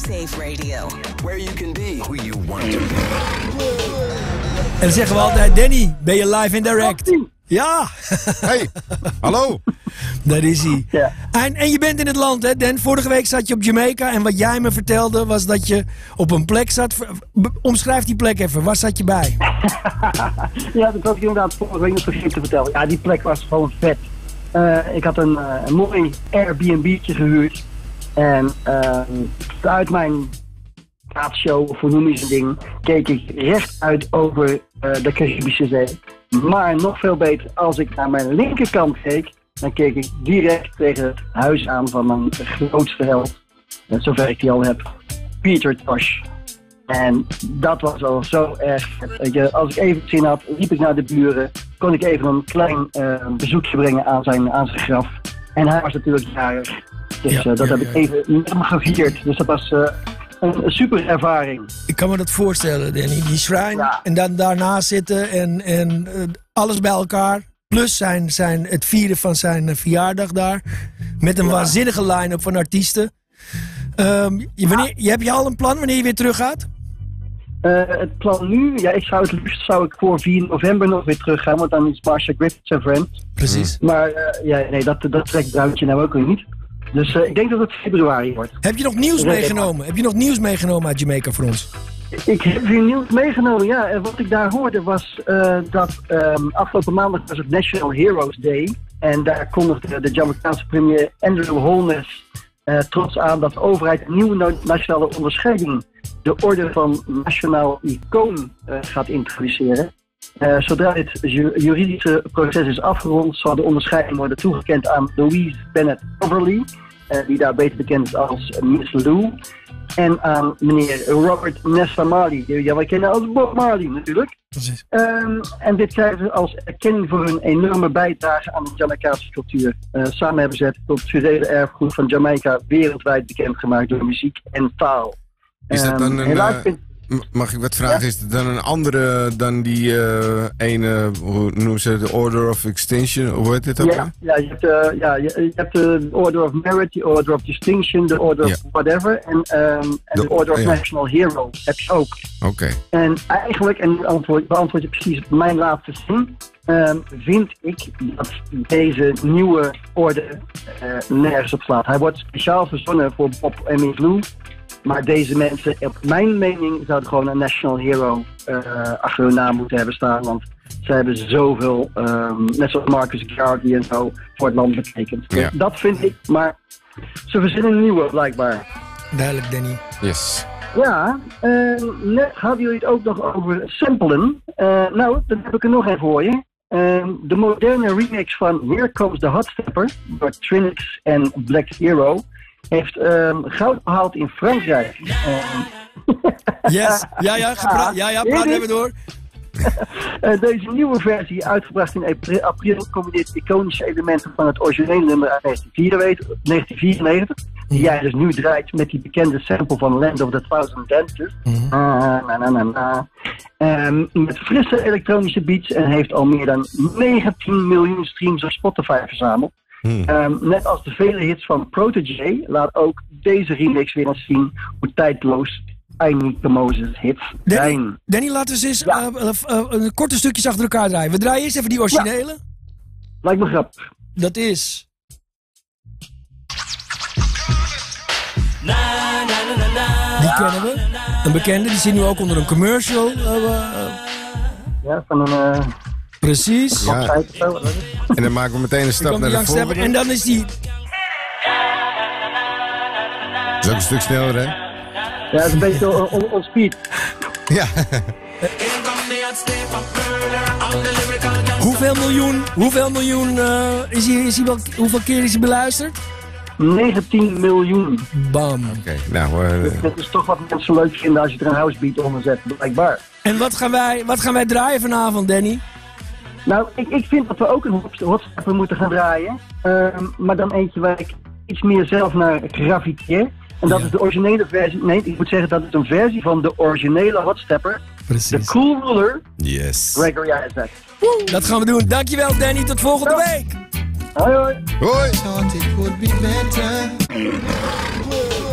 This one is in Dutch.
Safe Radio. Where you can be who you want to be. En dan zeggen we altijd, Danny, ben je live in direct? Ja. Hey, hallo. Daar is hij. Ja. En je bent in het land, hè, Dan? Vorige week zat je op Jamaica en wat jij me vertelde was dat je op een plek zat. Omschrijf die plek even, waar zat je bij? Ja, dat had ik inderdaad vorige week nog vergeten te vertellen. Ja, die plek was gewoon vet. Ik had een mooi Airbnb'tje gehuurd. En uit mijn praatshow, of hoe noem je zo'n ding, keek ik recht uit over de Caribische Zee. Maar nog veel beter, als ik naar mijn linkerkant keek, dan keek ik direct tegen het huis aan van mijn grootste held. Zover ik die al heb, Peter Tosh. En dat was al zo erg vet. Als ik even zin had, liep ik naar de buren, kon ik even een klein bezoekje brengen aan zijn graf. En hij was natuurlijk jarig. Dus dat heb ik even met hem gevierd. Dus dat was een super ervaring. Ik kan me dat voorstellen, Danny. Die shrine en dan daarna zitten en alles bij elkaar. Plus het vieren van zijn verjaardag daar. Met een waanzinnige line-up van artiesten. Heb je al een plan wanneer je weer terug gaat? Het plan nu, ik zou ik voor 4 november nog weer terug gaan, want dan is Marsha Griffiths en Friends. Precies. Maar dat trekt Bruintje nou ook weer niet. Dus ik denk dat het februari wordt. Heb je nog nieuws meegenomen? Heb je nog nieuws meegenomen uit Jamaica voor ons? Ik heb weer nieuws meegenomen, ja. En wat ik daar hoorde was dat afgelopen maandag was het National Heroes Day. En daar kondigde de Jamaicaanse premier Andrew Holness trots aan dat de overheid een nieuwe nationale onderscheiding, de orde van nationaal icoon, gaat introduceren. Zodra dit juridische proces is afgerond, zal de onderscheiding worden toegekend aan Louise Bennett Overly, die daar beter bekend is als Miss Lou. En aan meneer Robert Nesta Marley, die wij kennen als Bob Marley natuurlijk. Precies. En dit krijgen ze als erkenning voor hun enorme bijdrage aan de Jamaicaanse cultuur. Samen hebben ze het culturele erfgoed van Jamaica wereldwijd bekendgemaakt door muziek en taal. Is dat dan mag ik wat vragen? Ja. Is het dan een andere dan die ene, hoe noemen ze het, de Order of Extinction? Hoe heet dit ook? Je hebt de Order of Merit, de Order of Distinction, de Order of whatever. En de Order of National Hero heb je ook. Oké. En eigenlijk, en beantwoord je precies mijn laatste zin, vind ik dat deze nieuwe orde nergens op slaat. Hij wordt speciaal verzonnen voor Bob en Miss Lou. Maar deze mensen, op mijn mening, zouden gewoon een national hero achter hun naam moeten hebben staan. Want ze hebben zoveel, net zoals Marcus Garvey en zo, voor het land betekend. Ja. Dat vind ik, maar ze verzinnen een nieuwe, blijkbaar. Duidelijk, Danny. Yes. Ja, net hadden jullie het ook nog over samplen. Nou, dan heb ik er nog een voor je. De moderne remix van Here Comes the Hot Stepper door Trinix en Black Hero heeft goud behaald in Frankrijk. Yes, praat even door. Deze nieuwe versie, uitgebracht in april, combineert iconische elementen van het originele nummer uit 1994, die jij dus nu draait met die bekende sample van Land of the Thousand Dances. Met frisse elektronische beats en heeft al meer dan 19 miljoen streams op Spotify verzameld. Net als de vele hits van Protégé laat ook deze remix weer eens zien hoe tijdloos I Need the Moses hits zijn. Danny, laten we eens een korte stukjes achter elkaar draaien. We draaien eerst even die originele. Ja. Lijkt me grappig. Dat is... Die kennen we. Een bekende, die zit nu ook onder een commercial. Ja, van een... Precies. Ja. En dan maken we meteen een stap naar de volgende. En dan is die... Dat is ook een stuk sneller, hè? Ja, het is een beetje on speed. Ja. Hoeveel miljoen hoeveel keer is hij beluisterd? 19 miljoen. Bam. Oké, nou... Dat is toch wat mensen leuk vinden als je er een housebeat onder zet, blijkbaar. En wat gaan wij draaien vanavond, Danny? Nou, ik vind dat we ook een hotstepper moeten gaan draaien. Maar dan eentje waar ik iets meer zelf naar graviteer. En dat is de originele versie. Nee, ik moet zeggen dat het een versie van de originele hotstepper. Precies. De Cool Ruler. Yes. Gregory Isaac. Dat gaan we doen. Dankjewel, Danny. Tot volgende week. Hoi hoi. Hoi. Thought it would be better.